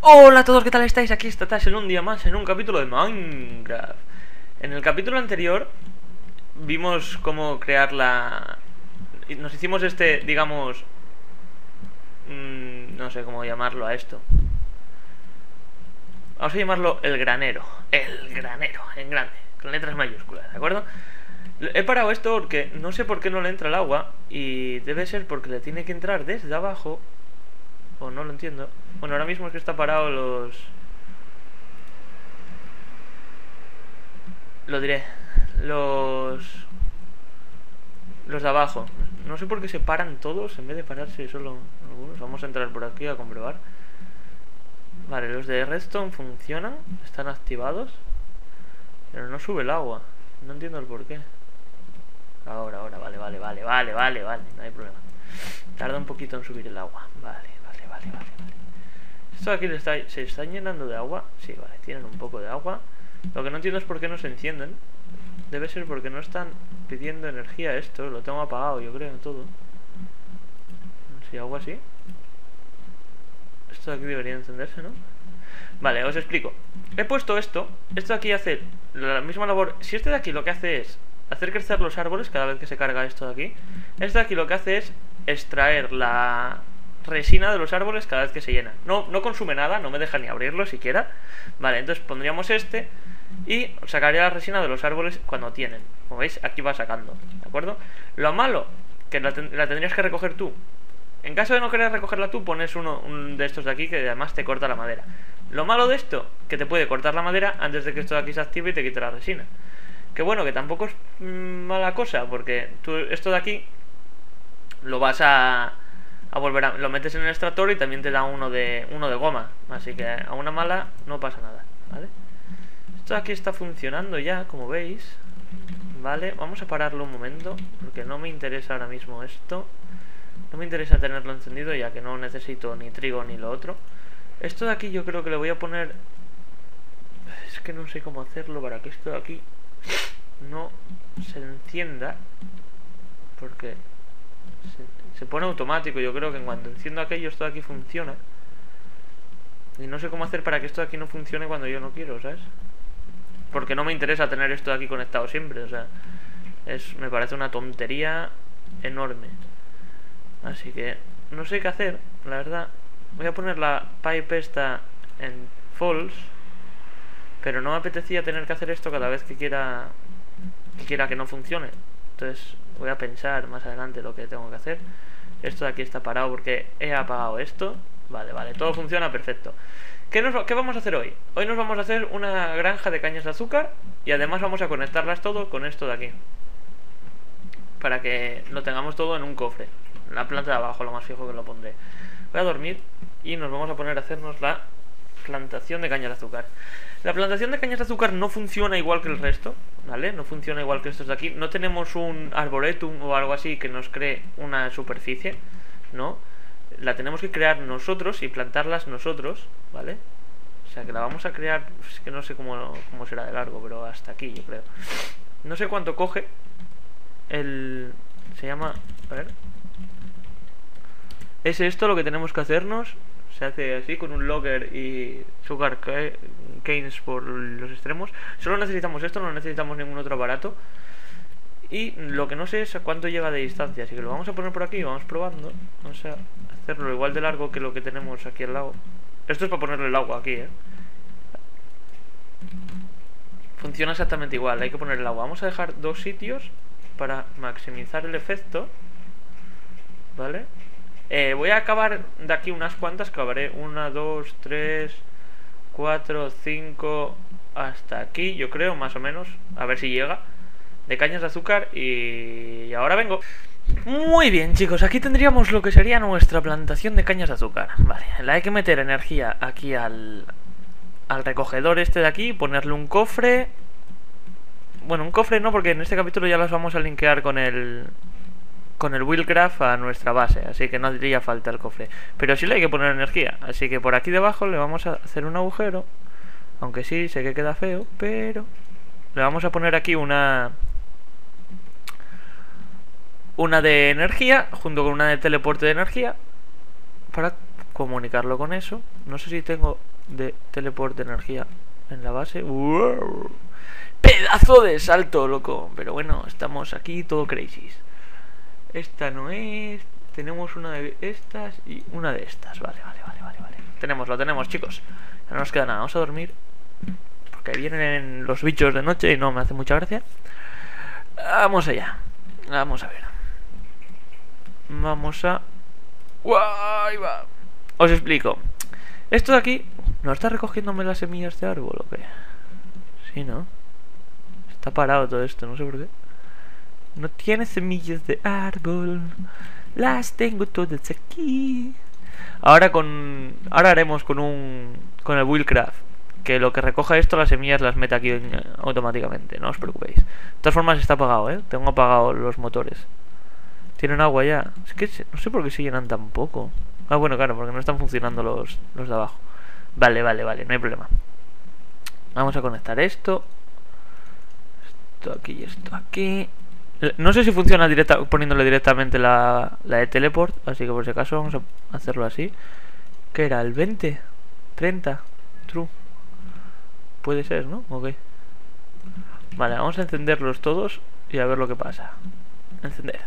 Hola a todos, ¿qué tal estáis? Aquí está Tash en un día más en un capítulo de Minecraft. En el capítulo anterior vimos cómo crear la... Nos hicimos digamos... no sé cómo llamarlo a esto. Vamos a llamarlo el granero. El granero, en grande, con letras mayúsculas, ¿de acuerdo? He parado esto porque no sé por qué no le entra el agua. Y debe ser porque le tiene que entrar desde abajo. O no lo entiendo. Bueno, ahora mismo es que está parado lo diré. Los de abajo. No sé por qué se paran todos en vez de pararse solo algunos. Vamos a entrar por aquí a comprobar. Vale, los de redstone funcionan. Están activados. Pero no sube el agua. No entiendo el por qué. Ahora, vale. No hay problema. Tarda un poquito en subir el agua. Vale. Esto de aquí se están llenando de agua. Sí, vale, tienen un poco de agua. Lo que no entiendo es por qué no se encienden. Debe ser porque no están pidiendo energía esto. Lo tengo apagado, yo creo, todo. Si hago así. Esto de aquí debería encenderse, ¿no? Vale, os explico. He puesto esto. Esto de aquí hace la misma labor. Si este de aquí lo que hace es hacer crecer los árboles cada vez que se carga esto de aquí. Este de aquí lo que hace es extraer la resina de los árboles cada vez que se llena. No consume nada, no me deja ni abrirlo siquiera. Vale, entonces pondríamos este y sacaría la resina de los árboles cuando tienen. Como veis, aquí va sacando, ¿de acuerdo? Lo malo, que la tendrías que recoger tú. En caso de no querer recogerla tú, pones un de estos de aquí que además te corta la madera. Lo malo de esto, que te puede cortar la madera antes de que esto de aquí se active y te quite la resina. Que bueno, que tampoco es mala cosa, porque tú esto de aquí lo vas a volver a... Lo metes en el extractor y también te da uno de goma. Así que a una mala no pasa nada, ¿vale? Esto de aquí está funcionando ya, como veis. Vale, vamos a pararlo un momento, porque no me interesa ahora mismo esto. No me interesa tenerlo encendido, ya que no necesito ni trigo ni lo otro. Esto de aquí yo creo que le voy a poner... Es que no sé cómo hacerlo para que esto de aquí no se encienda, porque se pone automático. Yo creo que en cuanto enciendo aquello, esto de aquí funciona. Y no sé cómo hacer para que esto de aquí no funcione cuando yo no quiero, ¿sabes? Porque no me interesa tener esto de aquí conectado siempre, o sea, me parece una tontería enorme. Así que no sé qué hacer, la verdad. Voy a poner la pipe esta en false, pero no me apetecía tener que hacer esto cada vez que quiera que no funcione. Entonces voy a pensar más adelante lo que tengo que hacer. Esto de aquí está parado porque he apagado esto. Vale, todo funciona perfecto. ¿Qué vamos a hacer hoy? Hoy nos vamos a hacer una granja de cañas de azúcar y además vamos a conectarlas todo con esto de aquí, para que lo tengamos todo en un cofre. En la planta de abajo, lo más fijo que lo pondré. Voy a dormir y nos vamos a poner a hacernos la plantación de cañas de azúcar. La plantación de cañas de azúcar no funciona igual que el resto, ¿vale? No funciona igual que estos de aquí. No tenemos un arboretum o algo así que nos cree una superficie, ¿no? La tenemos que crear nosotros y plantarlas nosotros, ¿vale? O sea que la vamos a crear, es que no sé cómo será de largo, pero hasta aquí yo creo. No sé cuánto coge se llama... A ver. ¿Es esto lo que tenemos que hacernos? Se hace así con un logger y sugar canes por los extremos. Solo necesitamos esto, no necesitamos ningún otro aparato. Y lo que no sé es a cuánto llega de distancia, así que lo vamos a poner por aquí y vamos probando. Vamos a hacerlo igual de largo que lo que tenemos aquí al lado. Esto es para ponerle el agua aquí, Funciona exactamente igual, hay que poner el agua. Vamos a dejar dos sitios para maximizar el efecto, ¿vale? Voy a acabar de aquí unas cuantas. Acabaré 1, 2, 3, 4, 5 hasta aquí, yo creo, más o menos. A ver si llega. De cañas de azúcar y ahora vengo. Muy bien, chicos, aquí tendríamos lo que sería nuestra plantación de cañas de azúcar. Vale, le hay que meter energía aquí al recogedor este de aquí, ponerle un cofre. Bueno, un cofre no, porque en este capítulo ya las vamos a linkear con el Wheelcraft a nuestra base, así que no haría falta el cofre. Pero sí le hay que poner energía, así que por aquí debajo le vamos a hacer un agujero. Aunque sí, sé que queda feo, pero le vamos a poner aquí una de energía junto con una de teleporte de energía para comunicarlo con eso. No sé si tengo de teleport de energía en la base. ¡Wow! ¡Pedazo de salto, loco! Pero bueno, estamos aquí todo crazy. Esta no es... Tenemos una de estas y una de estas. Vale. Lo tenemos, chicos. Ya no nos queda nada, vamos a dormir. Porque vienen los bichos de noche y no me hace mucha gracia. Vamos allá. Vamos a ver. Vamos a... ¡Guay, va! Os explico. Esto de aquí... ¿No está recogiéndome las semillas de árbol o qué? Sí, ¿no? Está parado todo esto, no sé por qué. No tiene semillas de árbol. Las tengo todas aquí. Ahora haremos con el Wheelcraft, que lo que recoja esto, las semillas las mete aquí automáticamente. No os preocupéis. De todas formas está apagado, ¿eh? Tengo apagados los motores. ¿Tienen agua ya? Es que no sé por qué se llenan tan poco. Ah, bueno, claro, porque no están funcionando los de abajo. Vale, no hay problema. Vamos a conectar esto. Esto aquí y esto aquí. No sé si funciona poniéndole directamente la de teleport, así que por si acaso vamos a hacerlo así. ¿Qué era? ¿El 20? ¿30? True. Puede ser, ¿no? Ok. Vale, vamos a encenderlos todos y a ver lo que pasa. Encender.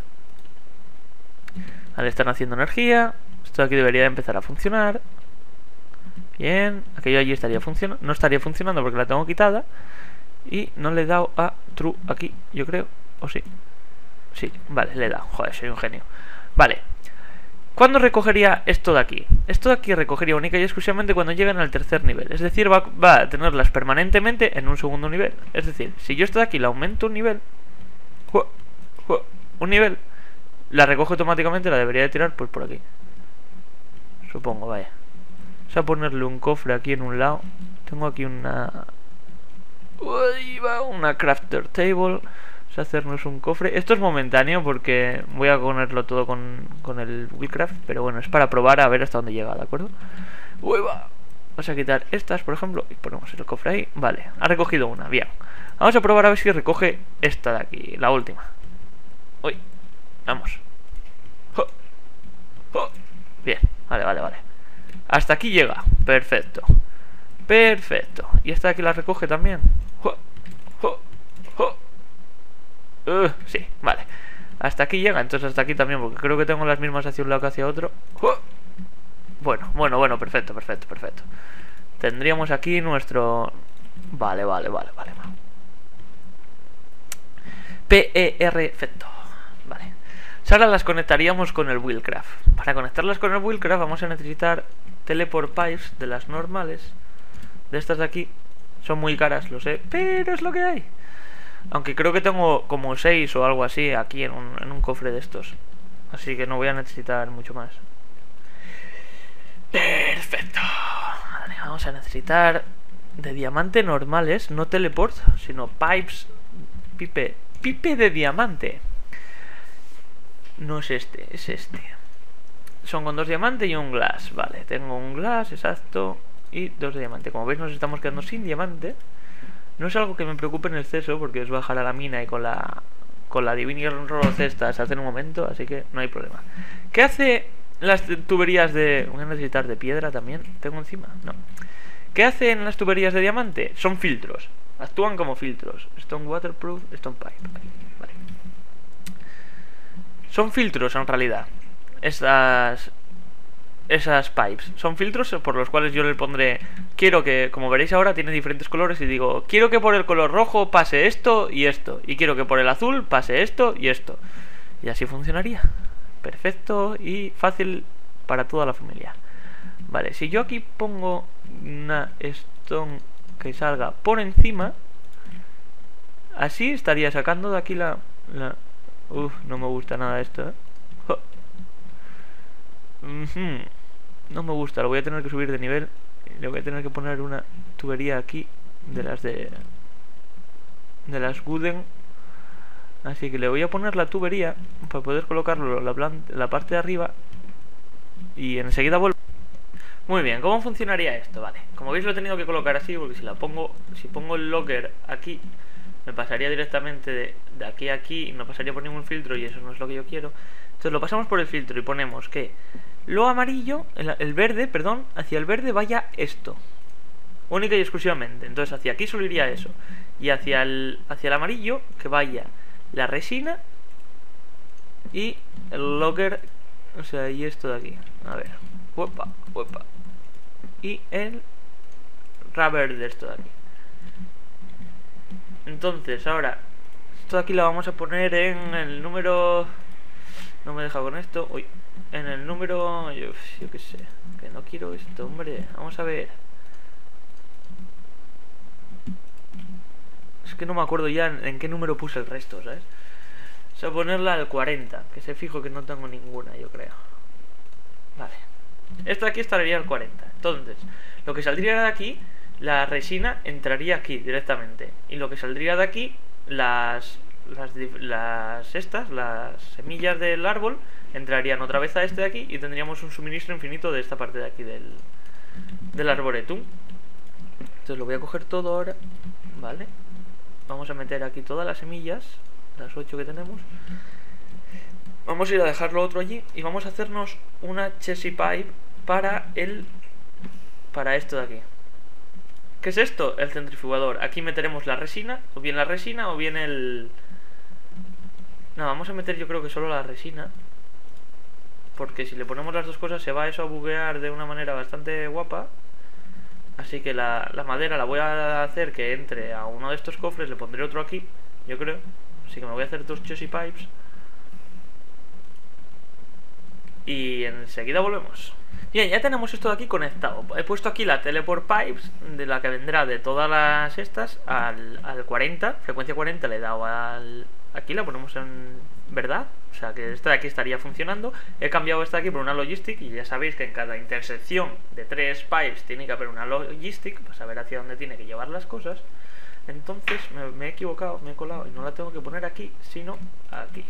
Vale, están haciendo energía. Esto aquí debería empezar a funcionar. Bien, aquello allí estaría funcionando. No estaría funcionando porque la tengo quitada. Y no le he dado a true aquí, yo creo. ¿O sí? Sí, vale, le he dado. Joder, soy un genio. Vale. ¿Cuándo recogería esto de aquí? Esto de aquí recogería única y exclusivamente cuando lleguen al tercer nivel. Es decir, va a tenerlas permanentemente en un segundo nivel. Es decir, si yo esto de aquí la aumento un nivel, la recoge automáticamente, la debería de tirar pues por aquí. Supongo, vaya. Vamos a ponerle un cofre aquí en un lado. Tengo aquí una crafter table. Vamos a hacernos un cofre. Esto es momentáneo porque voy a ponerlo todo con el Wheelcraft. Pero bueno, es para probar a ver hasta dónde llega, ¿de acuerdo? Vamos a quitar estas, por ejemplo, y ponemos el cofre ahí. Vale, ha recogido una, bien. Vamos a probar a ver si recoge esta de aquí, la última. Uy, vamos. Bien, vale. Hasta aquí llega, perfecto. Y esta de aquí la recoge también. Sí, vale. Hasta aquí llega, entonces hasta aquí también, porque creo que tengo las mismas hacia un lado que hacia otro. Bueno, perfecto. Tendríamos aquí nuestro... Vale. Perfecto. Vale. Ahora las conectaríamos con el Wheelcraft. Para conectarlas con el Wheelcraft vamos a necesitar teleport pipes de las normales. De estas de aquí. Son muy caras, lo sé, pero es lo que hay. Aunque creo que tengo como 6 o algo así aquí en un cofre de estos. Así que no voy a necesitar mucho más. Perfecto. Vale, vamos a necesitar de diamante normales, no teleport, sino pipes. Pipe de diamante. No es este, es este. Son con 2 diamantes y un glass. Vale, tengo un glass, exacto. Y 2 de diamante. Como veis nos estamos quedando sin diamante. No es algo que me preocupe en exceso, porque es bajar a la mina y con la Divine Roll estas hace un momento, así que no hay problema. ¿Qué hace las tuberías de... Voy a necesitar de piedra también. ¿Tengo encima? No. ¿Qué hacen las tuberías de diamante? Son filtros. Actúan como filtros. Stone waterproof, stone pipe. Vale. Son filtros en realidad. Esas pipes son filtros por los cuales yo le pondré, quiero que, como veréis ahora, tiene diferentes colores y digo, quiero que por el color rojo pase esto y esto, y quiero que por el azul pase esto y esto, y así funcionaría. Perfecto y fácil para toda la familia. Vale, si yo aquí pongo una stone que salga por encima, así estaría sacando de aquí la... no me gusta nada esto, ¿eh? No me gusta, lo voy a tener que subir de nivel. Le voy a tener que poner una tubería aquí de las Wooden. Así que le voy a poner la tubería para poder colocarlo la parte de arriba. Y enseguida vuelvo. Muy bien, ¿cómo funcionaría esto? Vale, como veis lo he tenido que colocar así, porque si pongo el locker aquí, me pasaría directamente de aquí a aquí y no pasaría por ningún filtro, y eso no es lo que yo quiero. Entonces lo pasamos por el filtro y ponemos que lo amarillo, el verde, perdón, hacia el verde vaya esto. única y exclusivamente. Entonces hacia aquí solo iría eso. Y hacia el amarillo que vaya la resina y el logger, o sea, y esto de aquí. A ver, uepa, uepa. Y el rubber de esto de aquí. Entonces ahora esto de aquí lo vamos a poner en el número... No me deja con esto. Uy, en el número... Yo qué sé, que no quiero esto, hombre. Vamos a ver. Es que no me acuerdo ya en qué número puse el resto, ¿sabes? O sea, ponerla al 40, que se fijo que no tengo ninguna, yo creo. Vale. Esta de aquí estaría al 40. Entonces, lo que saldría de aquí, la resina entraría aquí directamente. Y lo que saldría de aquí, las semillas del árbol entrarían otra vez a este de aquí y tendríamos un suministro infinito de esta parte de aquí del arboretum. Entonces lo voy a coger todo ahora, ¿vale? Vamos a meter aquí todas las semillas, las 8 que tenemos. Vamos a ir a dejar lo otro allí y vamos a hacernos una chassis pipe para esto de aquí. ¿Qué es esto? El centrifugador. Aquí meteremos la resina, o bien el... No, vamos a meter yo creo que solo la resina, porque si le ponemos las dos cosas se va eso a buguear de una manera bastante guapa. Así que la madera la voy a hacer que entre a uno de estos cofres, le pondré otro aquí, yo creo. Así que me voy a hacer dos chassis pipes y enseguida volvemos. Bien, ya tenemos esto de aquí conectado. He puesto aquí la teleport pipes, de la que vendrá de todas las estas al 40, frecuencia 40 le he dado al... Aquí la ponemos en verdad, o sea que esta de aquí estaría funcionando. He cambiado esta de aquí por una logistic y ya sabéis que en cada intersección de 3 pipes tiene que haber una logistic para saber hacia dónde tiene que llevar las cosas. Entonces me he equivocado, me he colado y no la tengo que poner aquí, sino aquí.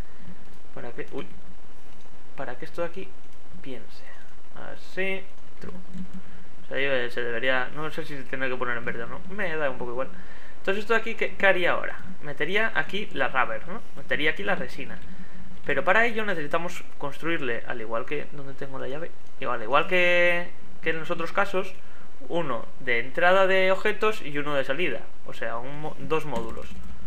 Para que esto de aquí piense. Así, true. O sea, se debería... No sé si se tiene que poner en verde o no. Me da un poco igual. Entonces esto de aquí, ¿qué haría ahora? Metería aquí la rubber, ¿no? Metería aquí la resina. Pero para ello necesitamos construirle, al igual que donde tengo la llave, al igual que en los otros casos, uno de entrada de objetos y uno de salida. O sea, dos módulos.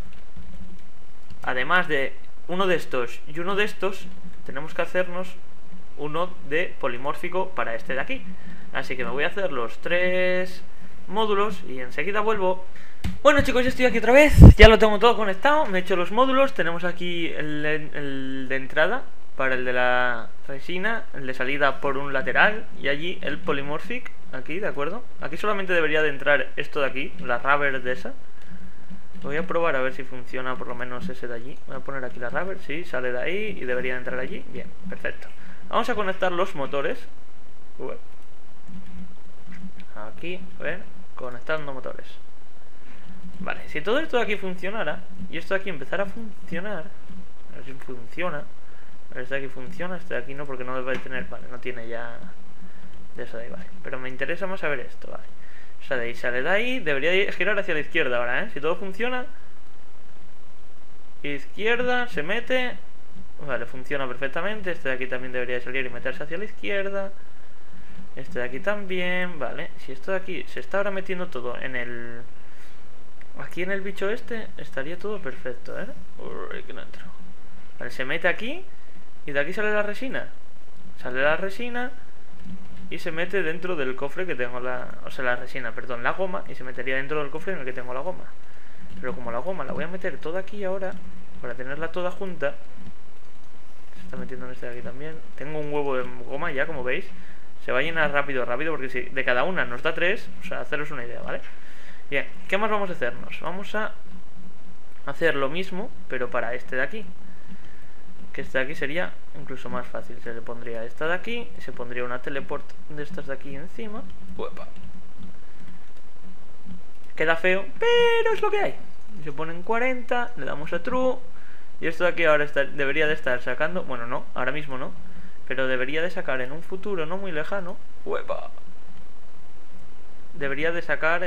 Además de uno de estos y uno de estos, tenemos que hacernos uno de polimórfico para este de aquí. Así que me voy a hacer los 3 módulos y enseguida vuelvo. Bueno chicos, ya estoy aquí otra vez, ya lo tengo todo conectado, me he hecho los módulos. Tenemos aquí el de entrada para el de la resina, el de salida por un lateral y allí el polymorphic, aquí, ¿de acuerdo? Aquí solamente debería de entrar esto de aquí, la rubber de esa. Voy a probar a ver si funciona por lo menos ese de allí. Voy a poner aquí la rubber, sí, sale de ahí y debería de entrar allí. Bien, perfecto. Vamos a conectar los motores. Aquí, a ver, conectando motores. Vale, si todo esto de aquí funcionara y esto de aquí empezara a funcionar, a ver si funciona. A ver, este de aquí funciona, este de aquí no, porque no debe tener, vale, no tiene ya de eso de ahí, vale. Pero me interesa más saber esto, vale. O sea, de ahí sale de ahí, debería girar hacia la izquierda ahora, ¿eh? Si todo funciona, izquierda, se mete, vale, funciona perfectamente. Este de aquí también debería salir y meterse hacia la izquierda. Este de aquí también, vale. Si esto de aquí se está ahora metiendo todo en el... Aquí en el bicho este estaría todo perfecto, ¿eh? Uy, que no entro. Vale, se mete aquí y de aquí sale la resina. Sale la resina y se mete dentro del cofre que tengo la... O sea, la resina, perdón, la goma. Y se metería dentro del cofre en el que tengo la goma. Pero como la goma la voy a meter toda aquí ahora, para tenerla toda junta... Se está metiendo en este de aquí también. Tengo un huevo de goma ya, como veis. Se va a llenar rápido, porque si de cada una nos da 3, o sea, haceros una idea, ¿vale? Bien, ¿qué más vamos a hacernos? Vamos a hacer lo mismo, pero para este de aquí. Que este de aquí sería incluso más fácil. Se le pondría esta de aquí y se pondría una teleport de estas de aquí encima. ¡Uepa! Queda feo, pero es lo que hay. Se pone en 40, le damos a true. Y esto de aquí ahora debería de estar sacando... Bueno, no, ahora mismo no. Pero debería de sacar en un futuro no muy lejano. ¡Uepa! Debería de sacar...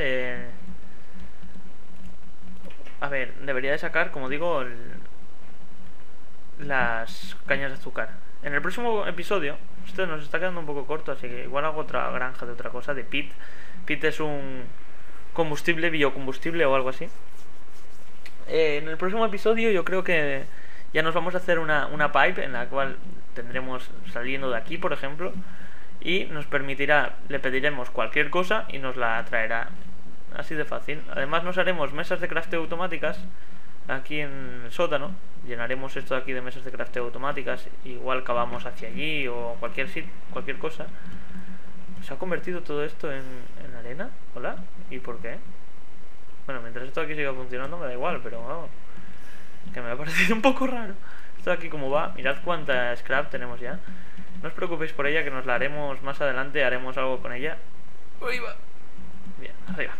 A ver, debería de sacar, como digo, las cañas de azúcar. En el próximo episodio Esto nos está quedando un poco corto, así que igual hago otra granja de otra cosa, de pit. Pit es un combustible, biocombustible o algo así. En el próximo episodio yo creo que ya nos vamos a hacer una pipe en la cual tendremos saliendo de aquí, por ejemplo, y nos permitirá, le pediremos cualquier cosa y nos la traerá. Así de fácil. Además nos haremos mesas de crafteo automáticas aquí en el sótano. Llenaremos esto de aquí de mesas de crafteo automáticas. Igual cavamos hacia allí o cualquier cosa. ¿Se ha convertido todo esto en arena? ¿Hola? ¿Y por qué? Bueno, mientras esto aquí siga funcionando me da igual, pero vamos, que me ha parecido un poco raro. Esto de aquí como va, mirad cuánta scrap tenemos ya. No os preocupéis por ella, que nos la haremos más adelante, haremos algo con ella. ¡Uy, va! Bien, arriba.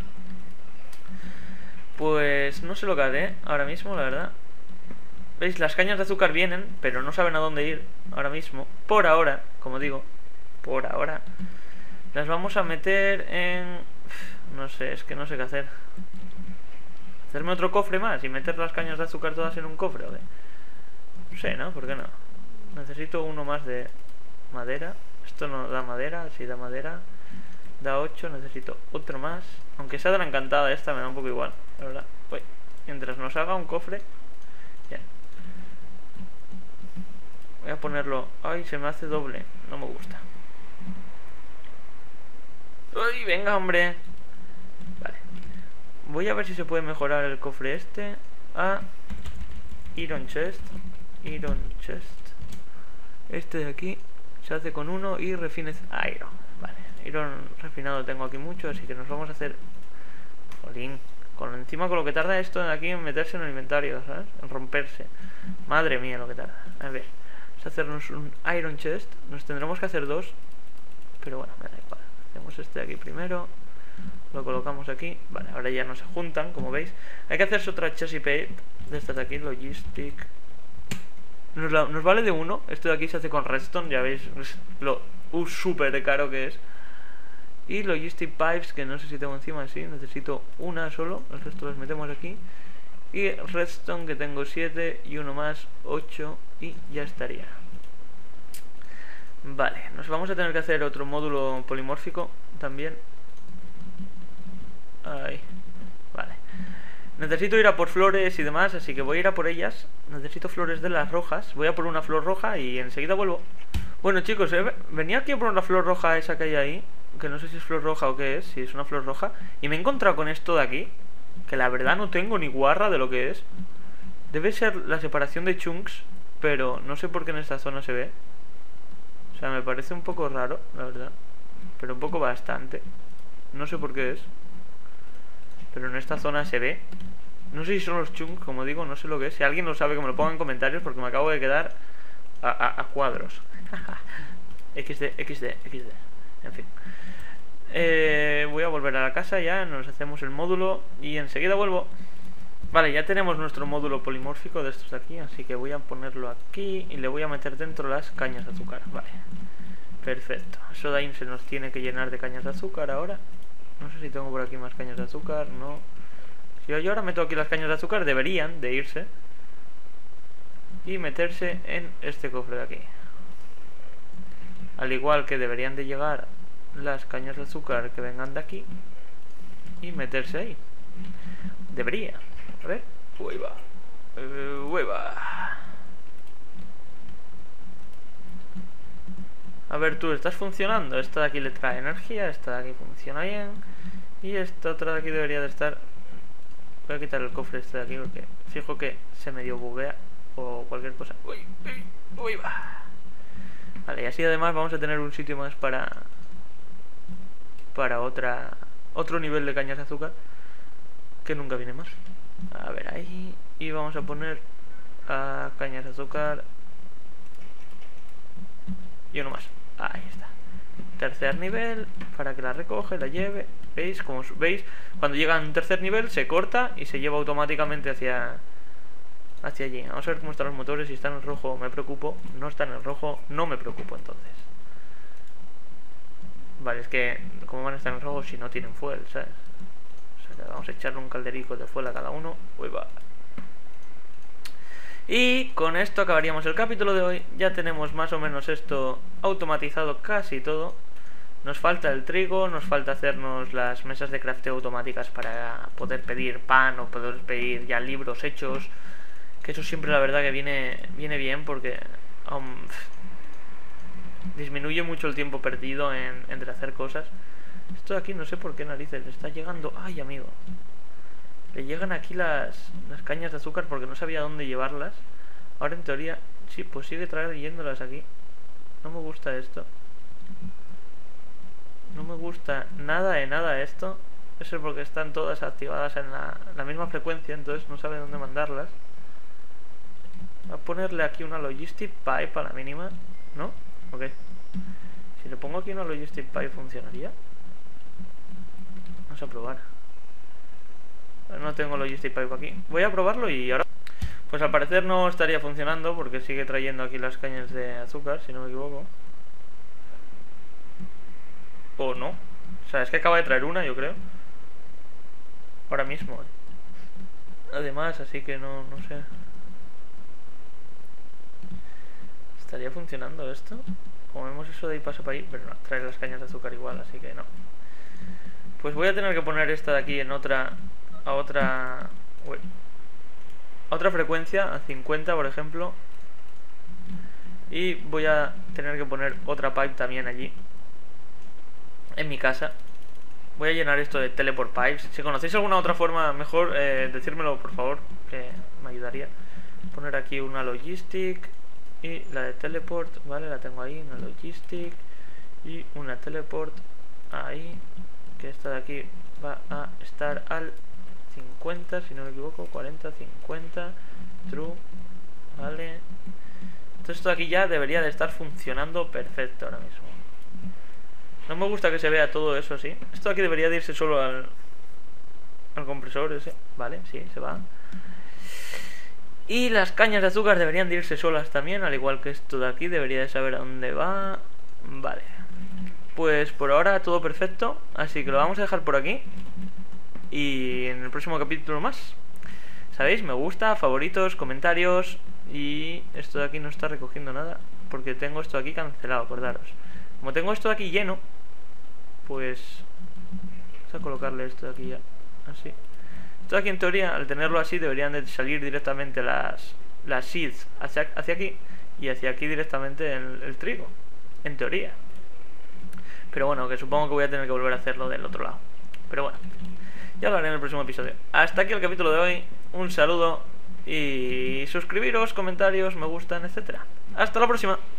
Pues no sé lo que haré ahora mismo, la verdad. ¿Veis? Las cañas de azúcar vienen, pero no saben a dónde ir ahora mismo. Por ahora, como digo, por ahora las vamos a meter en... No sé, es que no sé qué hacer. ¿Hacerme otro cofre más y meter las cañas de azúcar todas en un cofre o qué? No sé, ¿no? ¿Por qué no? Necesito uno más de madera. Esto no da madera, sí da madera. Da 8, necesito otro más. Aunque sea de la encantada esta, me da un poco igual, la verdad. Uy, mientras nos haga un cofre. Bien. Voy a ponerlo... Ay, se me hace doble. No me gusta. Uy, venga, hombre. Vale. Voy a ver si se puede mejorar el cofre este a Iron Chest. Iron Chest. Este de aquí se hace con 1 y refines Iron. Vale, Iron refinado tengo aquí mucho, así que nos vamos a hacer... Jolín. Encima con lo que tarda esto de aquí en meterse en el inventario, ¿sabes? En romperse. Madre mía lo que tarda. A ver, vamos a hacernos un Iron Chest. Nos tendremos que hacer 2. Pero bueno, me da igual. Hacemos este de aquí primero. Lo colocamos aquí. Vale, ahora ya no se juntan, como veis. Hay que hacerse otra chassis pape de estas de aquí, Logistic. Nos vale de 1. Esto de aquí se hace con redstone, ya veis lo súper caro que es. Y Logistic Pipes, que no sé si tengo encima así. Necesito una solo, el resto los metemos aquí. Y redstone, que tengo 7 y uno más, 8. Y ya estaría. Vale, nos vamos a tener que hacer otro módulo polimórfico también. Ahí, vale. Necesito ir a por flores y demás, así que voy a ir a por ellas. Necesito flores de las rojas. Voy a por una flor roja y enseguida vuelvo. Bueno, chicos, venía aquí a por una flor roja esa que hay ahí, que no sé si es flor roja o qué es, si es una flor roja. Y me he encontrado con esto de aquí, que la verdad no tengo ni guarra de lo que es. Debe ser la separación de chunks, pero no sé por qué en esta zona se ve. O sea, me parece un poco raro, la verdad. Pero un poco bastante. No sé por qué es, pero en esta zona se ve. No sé si son los chunks, como digo, no sé lo que es. Si alguien lo sabe, que me lo ponga en comentarios, porque me acabo de quedar a cuadros. XD. En fin. Voy a volver a la casa ya, nos hacemos el módulo y enseguida vuelvo. Vale, ya tenemos nuestro módulo polimórfico de estos de aquí, así que voy a ponerlo aquí y le voy a meter dentro las cañas de azúcar. Vale, perfecto. Sodain se nos tiene que llenar de cañas de azúcar ahora. No sé si tengo por aquí más cañas de azúcar, no. Si yo ahora meto aquí las cañas de azúcar, deberían de irse y meterse en este cofre de aquí. Al igual que deberían de llegar las cañas de azúcar que vengan de aquí y meterse ahí. Debería. A ver. Uy, va. A ver tú, ¿estás funcionando? Esta de aquí le trae energía, esta de aquí funciona bien. Y esta otra de aquí debería de estar... Voy a quitar el cofre este de aquí porque fijo que se medio buguea o cualquier cosa. Uy, va. Vale, y así además vamos a tener un sitio más para otro nivel de cañas de azúcar, que nunca viene más. A ver, ahí. Y vamos a poner cañas de azúcar y uno más. Ahí está. Tercer nivel, para que la recoge, la lleve. ¿Veis? Como veis, cuando llega a un tercer nivel se corta y se lleva automáticamente hacia allí. Vamos a ver cómo están los motores. Si están en rojo me preocupo. No están en rojo, no me preocupo entonces. Vale, es que como van a estar en rojo si no tienen fuel, ¿sabes? O sea, vamos a echarle un calderico de fuel a cada uno. Uy, va. Y con esto acabaríamos el capítulo de hoy. Ya tenemos más o menos esto automatizado casi todo. Nos falta el trigo, nos falta hacernos las mesas de crafteo automáticas para poder pedir pan o poder pedir ya libros hechos. Que eso siempre la verdad que viene bien porque disminuye mucho el tiempo perdido entre hacer cosas. Esto de aquí no sé por qué narices le está llegando. Ay, amigo. Le llegan aquí las cañas de azúcar porque no sabía dónde llevarlas. Ahora en teoría, sí, pues sigue trayéndolas aquí. No me gusta esto. No me gusta nada de nada esto. Eso es porque están todas activadas en la misma frecuencia, entonces no sabe dónde mandarlas. Voy a ponerle aquí una logistic pipe a la mínima. ¿No? Ok. Si le pongo aquí una logistic pipe, ¿funcionaría? Vamos a probar. No tengo logistic pipe aquí. Voy a probarlo y ahora... Pues al parecer no estaría funcionando porque sigue trayendo aquí las cañas de azúcar, si no me equivoco. O no. O sea, es que acaba de traer una, yo creo. Ahora mismo. Además, así que no sé. ¿Estaría funcionando esto? Como vemos eso de ahí pasa para ahí, pero no, trae las cañas de azúcar igual, así que no. Pues voy a tener que poner esta de aquí en otra... A otra frecuencia, a 50 por ejemplo. Y voy a tener que poner otra pipe también allí en mi casa. Voy a llenar esto de teleport pipes. Si conocéis alguna otra forma mejor, decírmelo por favor, que me ayudaría. Poner aquí una logistic y la de teleport, vale, la tengo ahí, una logistic y una teleport ahí, que esta de aquí va a estar al 50, si no me equivoco, 40, 50, true, vale. Entonces esto de aquí ya debería de estar funcionando perfecto ahora mismo. No me gusta que se vea todo eso así. Esto de aquí debería de irse solo al compresor ese, vale, sí, se va. Y las cañas de azúcar deberían de irse solas también, al igual que esto de aquí, debería de saber a dónde va. Vale. Pues por ahora todo perfecto, así que lo vamos a dejar por aquí. Y en el próximo capítulo más. ¿Sabéis? Me gusta, favoritos, comentarios. Y esto de aquí no está recogiendo nada porque tengo esto de aquí cancelado, acordaros. Como tengo esto de aquí lleno, pues vamos a colocarle esto de aquí ya, así. Esto de aquí en teoría, al tenerlo así, deberían de salir directamente las seeds hacia aquí. Y hacia aquí directamente el trigo, en teoría. Pero bueno, que supongo que voy a tener que volver a hacerlo del otro lado. Pero bueno, ya lo haré en el próximo episodio. Hasta aquí el capítulo de hoy. Un saludo y suscribiros, comentarios, me gustan, etcétera. Hasta la próxima.